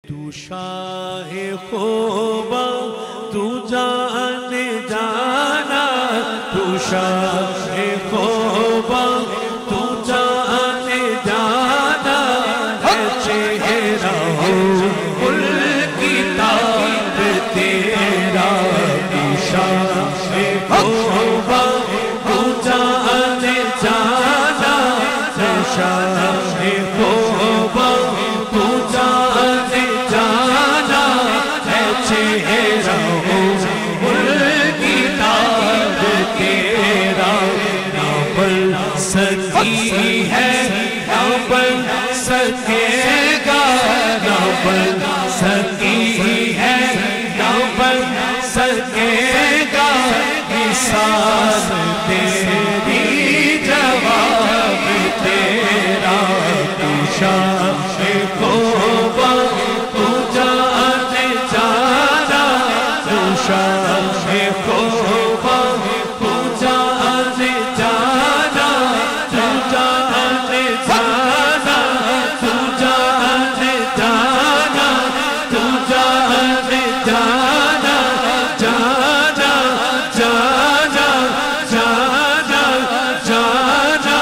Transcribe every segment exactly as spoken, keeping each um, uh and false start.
تو شاہ خوبا تو جان جانا، تو شاہ خوبا تو جان جانا، ہے چہرہ گل کی تاب تیرا، تو شاہ خوبا تو جان جانا، ہے شاہ خوبا تو جان جانا، ہے چہرہ گل کی تاب تیرا، نہ بن سکی ہے نہ بن سکے گا، نہ بن سکی ہے نہ بن سکے گا، مثال تیری جواب تیرا، تو شاہ خوبا تو جان جانا، تو شاہ خوبا تو جان جانا، تو جان جانا، تو جان جانا، تو جان جانا، جانا جانا جانا جانا،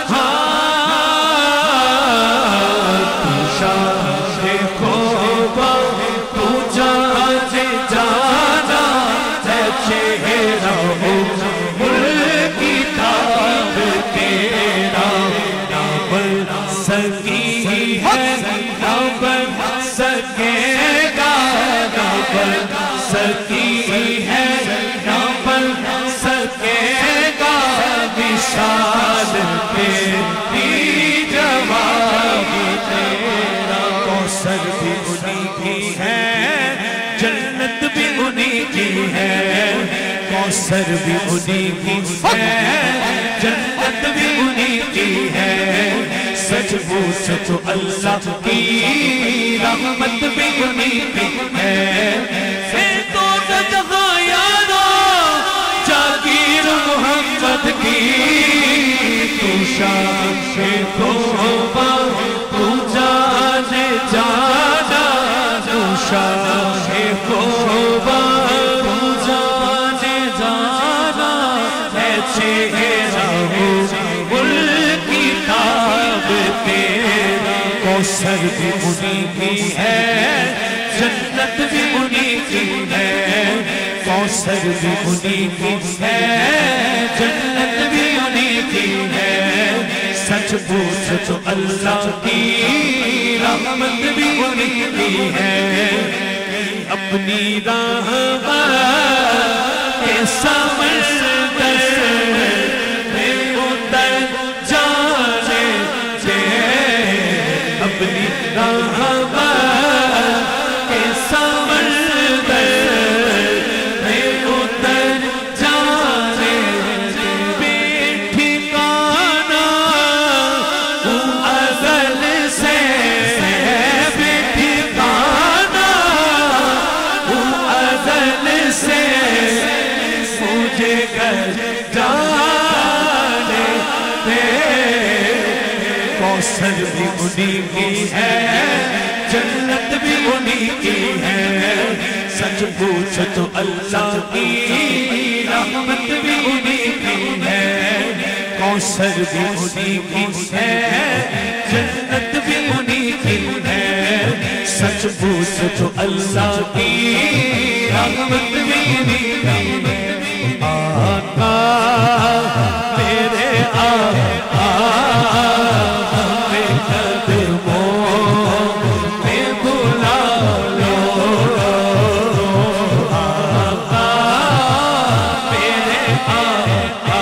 ہاں تو شاہ خوبا تو جان جانا، ہے چہرہ گل کی تاب تیرا، نہ بن سکی ہے نہ بن سکے گا، نہ بن سکی ہے نہ بن سکے گا، مثال تیری جواب تیرا، کوثر بھی انہی کی ہے جنت بھی انہی کی ہے، کوثر بھی انہی کی ہے جنت بھی انہی کی ہے، سچ پوچھ تو اللہ کی رحمت بھی انہی کی ہے، اے تو نہ جہاں یارو جاگیر محمد کی، تو شاہ خوبا تو جان جانا، تو شاہ خوبا تو جان جانا، ہے چہرہ گل کی تاب تیرا، کوثر بھی انہی کی ہے جنت بھی انہی کی ہے، کوثر بھی انہی کی ہے جنت بھی انہی کی ہے، سچ پوچھ تو اللہ کی رحمت بھی انہی کی ہے، اپنی راہ کے سمندر میں اتر جانے دے، اپنی راہ کے سمندر میں اتر جانے دے، بے ٹھکانہ ہوں ازل سے، بے ٹھکانہ ہوں ازل سے، مجھے گھر جانے دے، کوثر بھی انہی کی ہے جنت بھی انہی کی ہے، سچ پوچھ تو اللہ کی رحمت بھی انہی کی ہے، کوثر بھی انہی کی ہے جنت بھی انہی کی ہے، سچ پوچھ تو اللہ کی رحمت بھی انہی کی ہے، آقا تیرے آقا ہمیں قدموں میں بلا لو، آقا میرے آقا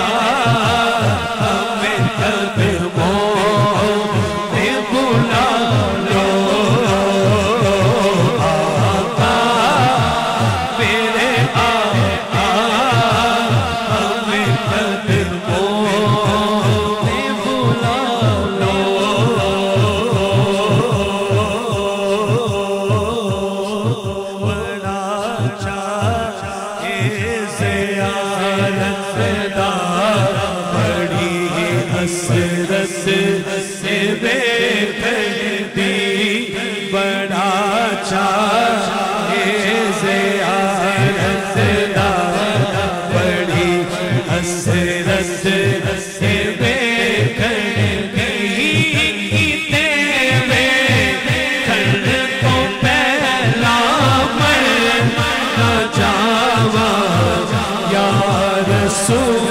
ہمیں قدموں میں بلا لو، آقا میرے آقا ہمیں قدموں میں بلا لو، चाहे ज़ियारत दा बड़ी हसरत से बेखर कीते वे खर तो पहला मर न जावा या रसूल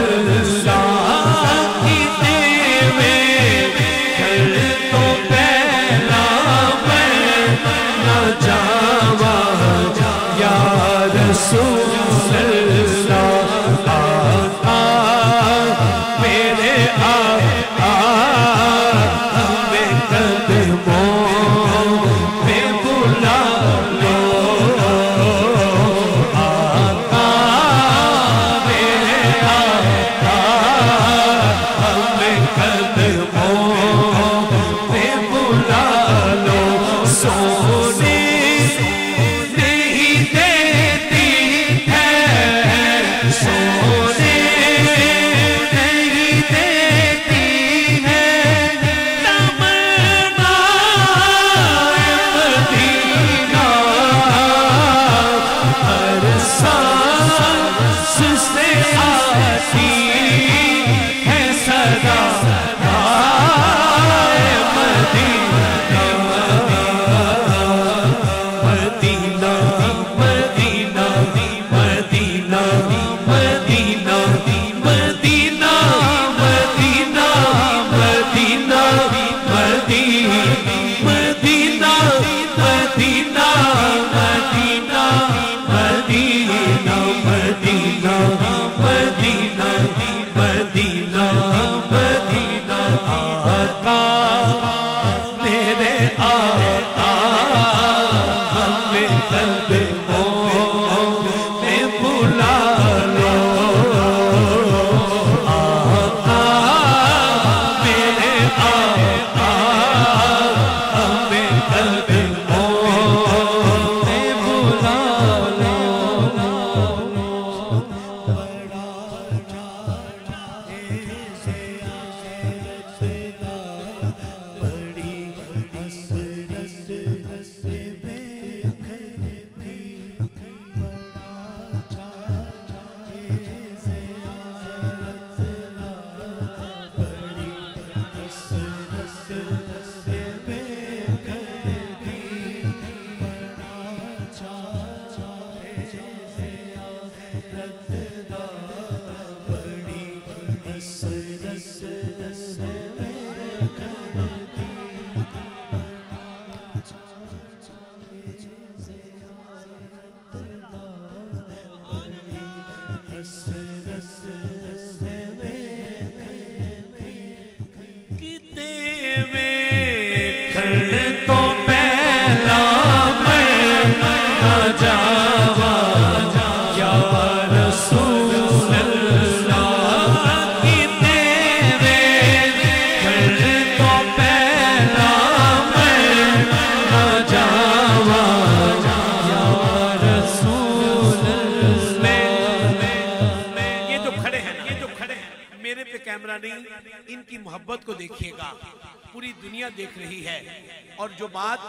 इनकी मोहब्बत को देखिएगा, पूरी दुनिया देख रही है। और जो बात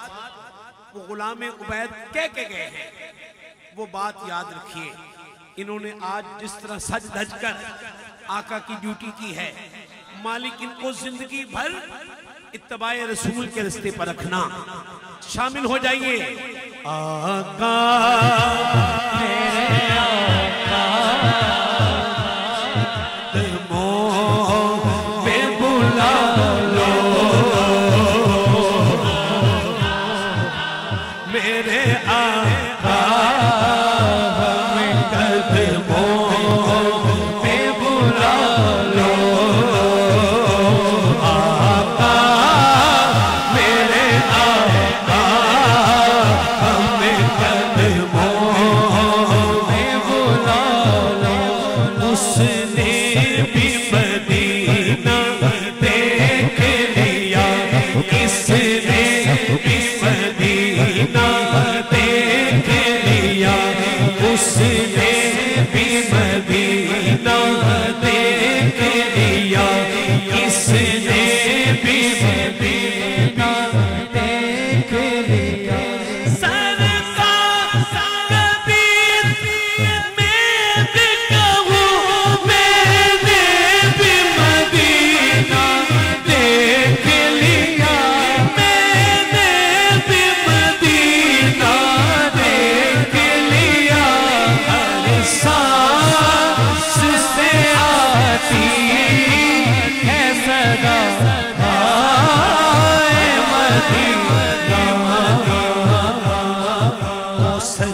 वो गुलाम उबैद कह के गए हैं वो बात याद रखिए। इन्होंने आज जिस तरह सज धज कर आका की ड्यूटी की है, मालिक इनको जिंदगी भर इत्तबाए रसूल के रास्ते पर रखना। शामिल हो जाइए। आका मेरे आका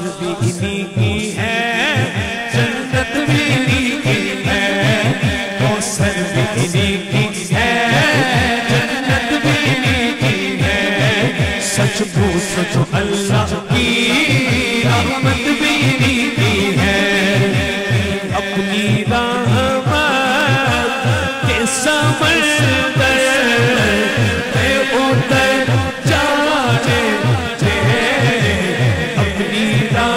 بھی انہی کی ہے جنت بھی انہی کی ہے کوثر بھی انہی کی ہے جنت بھی انہی کی ہے سچ پوچھو تو اللہ کی رحمت بھی انہی کی ہے اپنی رحمت کے سمندر پہ اتر جانے دے اپنی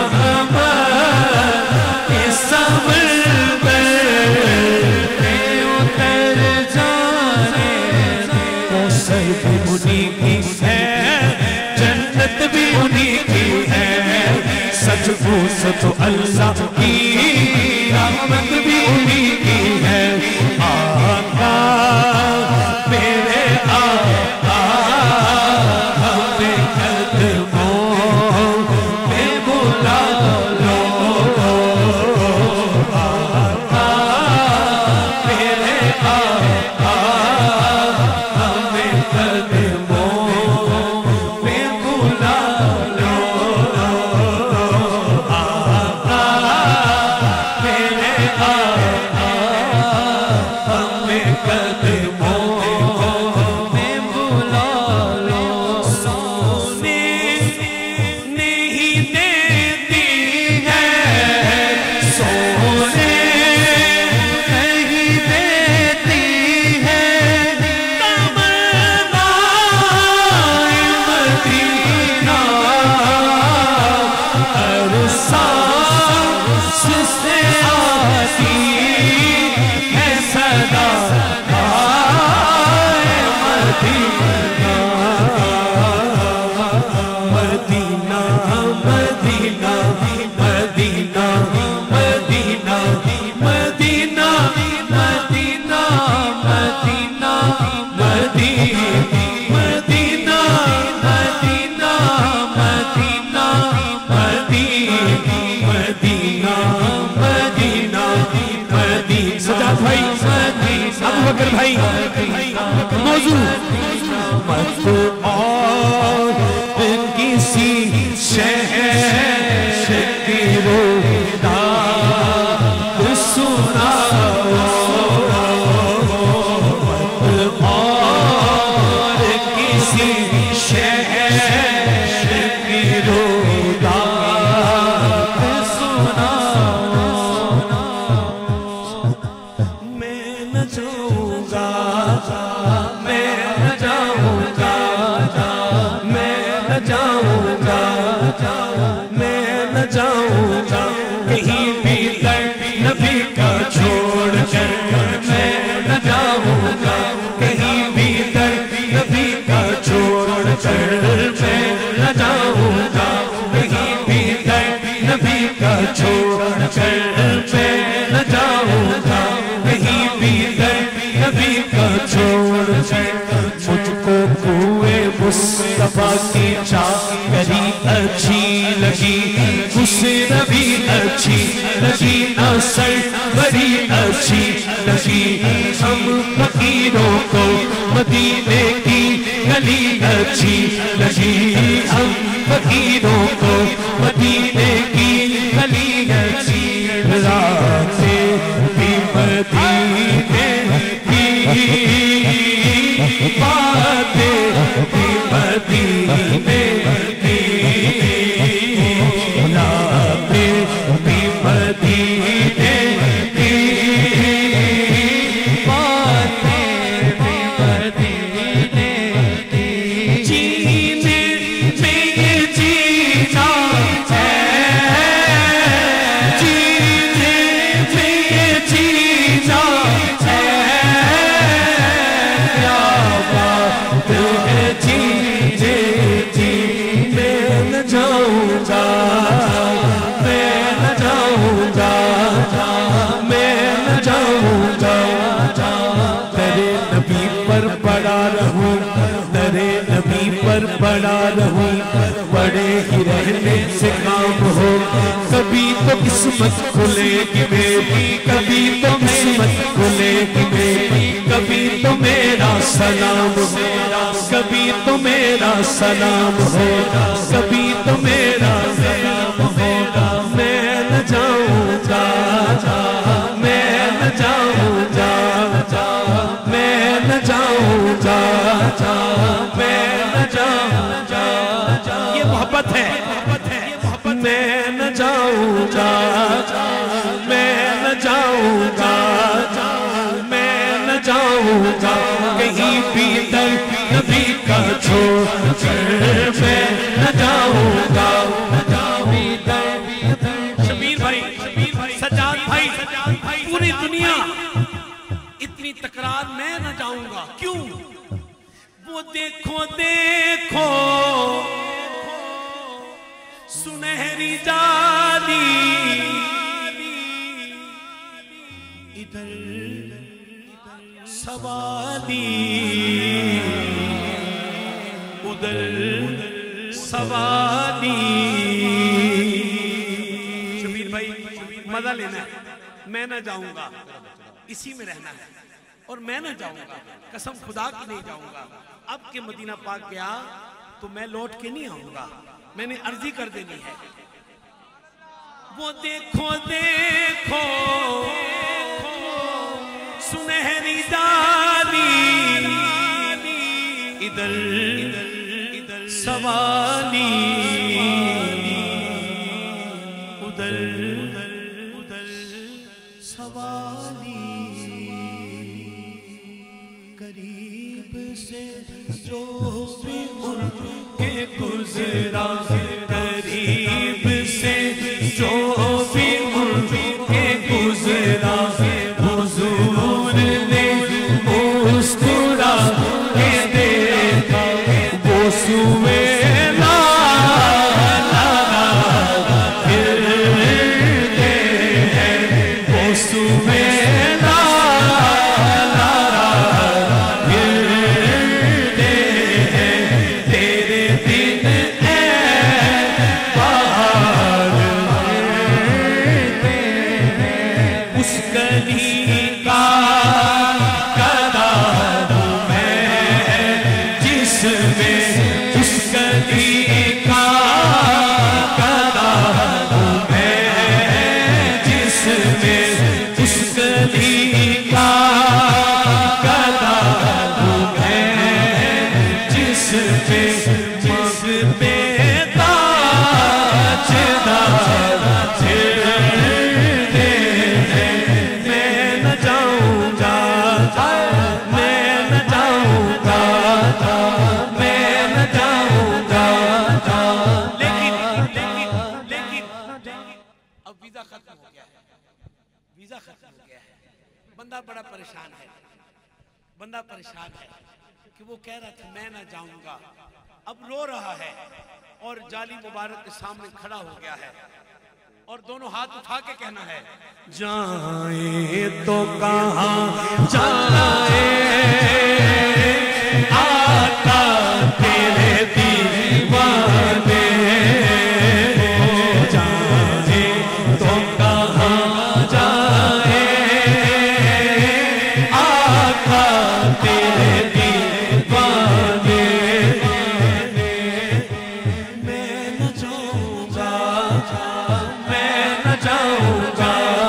رحمت کے سمندر پہ اتر جانے دے کوثر بھی انہی کی ہے جنت بھی انہی کی ہے سچ پوچھو تو اللہ کی رحمت بھی انہی کی ہے آقا میرے آقا ہمیں قدموں میں بلا لو آقا میرے آقا ہمیں قدموں میں بلا لو آقا میرے آقا ہمیں قدموں میں بلا لو سونے نہیں دیتی ہے سونے نہیں دیتی ہے تمنا مدینہ ہر سانس سے آتی ہے صدا آئے مدینہ مدینہ مدینہ مدینہ مدینہ مدینہ مدینہ مدینہ مدینہ مدینہ مدینہ مدینہ مدینہ مدینہ مدینہ سجاد بھائی ابو بکر بھائی موضوع مت اور کسی شہر کی روداد سناؤ مت اور کسی شہر کی روداد سناؤ میں نہ جاؤں گا میں نہ جاؤں گا میں نہ جاؤں گا میں نہ جاؤں گا کہیں بھی در نبی کا چھوڑ کر میں نہ جاؤں گا کہیں بھی در نبی کا چھوڑ کر میں نہ جاؤں گا کہیں بھی در نبی کا چھوڑ کر میں نہ جاؤں گا کہیں بھی در نبی کا چھوڑ کر مجھ کو کوئے مصطفیٰ کی چاکری اچھی لگی حسن بھی اچھی لگی نصر بڑی اچھی لگی ہم فقیروں کو مدینے کی گلی اچھی لگی ہم فقیروں کو مدینے کی گلی اچھی راتیں بھی مدینے کی باتیں بھی مدینے کی راتیں بھی مدینے کی باتیں بھی مدینے کی جینے میں یہ جینا ہے جینے میں یہ جینا ہے کیا بات ہے جی جی جی میں نہ جاؤں گا میں نہ جاؤں گا میں نہ جاؤں گا تیرے نبی پر پڑا رہوں تیرے نبی پر پڑا رہوں بڑے ہی رہنے سے کام ہو کبھی تو قسمت کھلے گی میری کبھی تو قسمت کھلے گی میری کبھی تو میرا سلام ہو کبھی تو میرا سلام ہو کبھی تو میرا سلام ہو میں نہ جاؤں گا میں نہ جاؤں گا میں نہ جاؤں گا کہیں بھی در نبی کا چھوڑ کر میں نہ جاؤں گا شبیر بھائی سجاد بھائی پوری دنیا اتنی تکرار میں نہ جاؤں گا کیوں وہ دیکھو دیکھو سنہری جالی ادھر سوالی ادھر سوالی شبیر بھائی مزہ لینا ہے میں نہ جاؤں گا اسی میں رہنا ہے اور میں نہ جاؤں گا قسم خدا کی نہیں جاؤں گا اب کہ مدینہ پاک گیا تو میں لوٹ کے نہیں آؤں گا میں نے عرضی کر دینی ہے وہ دیکھو دیکھو سنہری ڈالی ادھر ادھر سوالی ادھر ادھر سوالی قریب سے جو بھی ان کے گزرا قریب سے جو بھی ان کے گزرا حضور نے مسکرا کے دیکھا وہ سوئے بندہ بڑا پریشان ہے بندہ پریشان ہے کہ وہ کہہ رہا تھا میں نہ جاؤں گا اب رو رہا ہے اور جالی مبارک کے سامنے کھڑا ہو گیا ہے اور دونوں ہاتھ اٹھا کے کہنا ہے جائیں تو کہاں جائیں آقا تیرے دیوانے جائیں تو کہاں جائیں آقا تیرے دیوانے میں نہ جاؤں گا میں نہ جاؤں گا